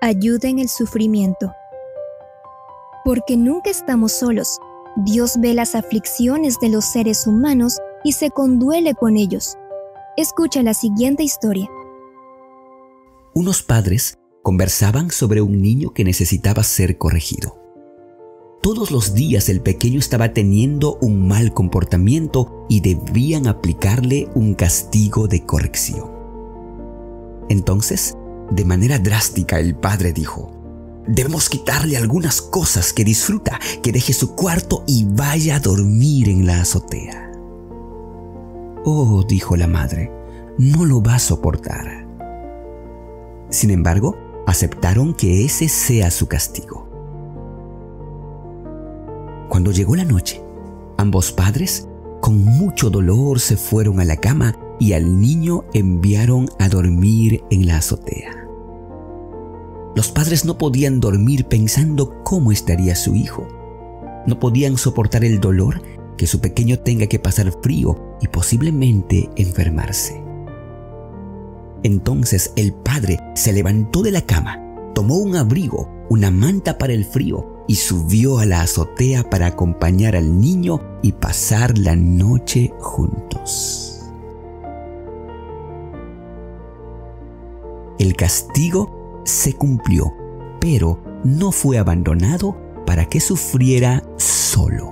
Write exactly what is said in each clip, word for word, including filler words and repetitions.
Ayuda en el sufrimiento. Porque nunca estamos solos. Dios ve las aflicciones de los seres humanos y se conduele con ellos. Escucha la siguiente historia. Unos padres conversaban sobre un niño que necesitaba ser corregido. Todos los días el pequeño estaba teniendo un mal comportamiento y debían aplicarle un castigo de corrección. Entonces, de manera drástica, el padre dijo: «Debemos quitarle algunas cosas que disfruta, que deje su cuarto y vaya a dormir en la azotea». «Oh», dijo la madre, «no lo va a soportar». Sin embargo, aceptaron que ese sea su castigo. Cuando llegó la noche, ambos padres, con mucho dolor, se fueron a la cama y al niño enviaron a dormir en la azotea. Los padres no podían dormir pensando cómo estaría su hijo. No podían soportar el dolor que su pequeño tenga que pasar frío y posiblemente enfermarse. Entonces el padre se levantó de la cama, tomó un abrigo, una manta para el frío y subió a la azotea para acompañar al niño y pasar la noche juntos. El castigo se cumplió, pero no fue abandonado para que sufriera solo.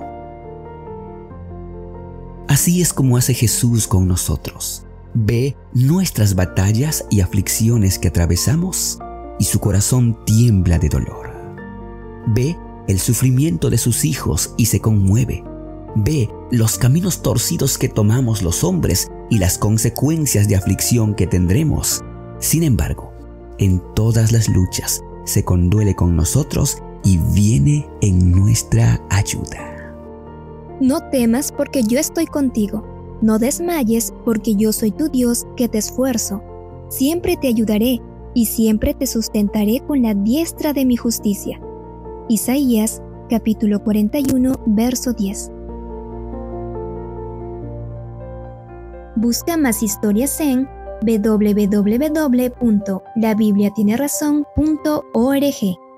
Así es como hace Jesús con nosotros. Ve nuestras batallas y aflicciones que atravesamos y su corazón tiembla de dolor. Ve el sufrimiento de sus hijos y se conmueve. Ve los caminos torcidos que tomamos los hombres y las consecuencias de aflicción que tendremos. Sin embargo, en todas las luchas se conduele con nosotros y viene en nuestra ayuda. No temas porque yo estoy contigo. No desmayes porque yo soy tu Dios que te esfuerzo. Siempre te ayudaré y siempre te sustentaré con la diestra de mi justicia. Isaías capítulo cuarenta y uno, verso diez. Busca más historias en doble u doble u doble u punto la biblia tiene razón punto org.